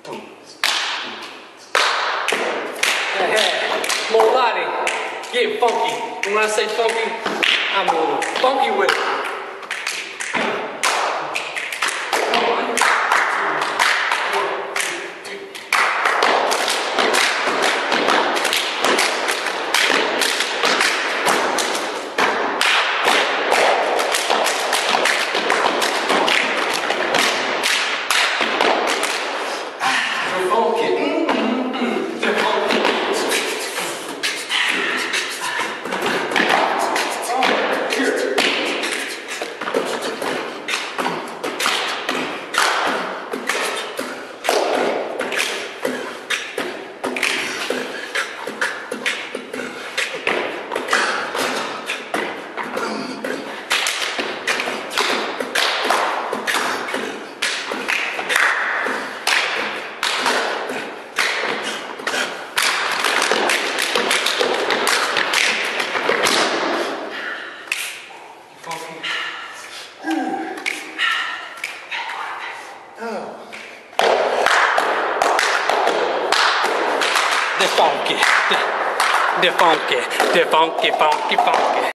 Hey, Molodi, get funky. And when I say funky, I'm a little funky with it. The funky, funky, funky.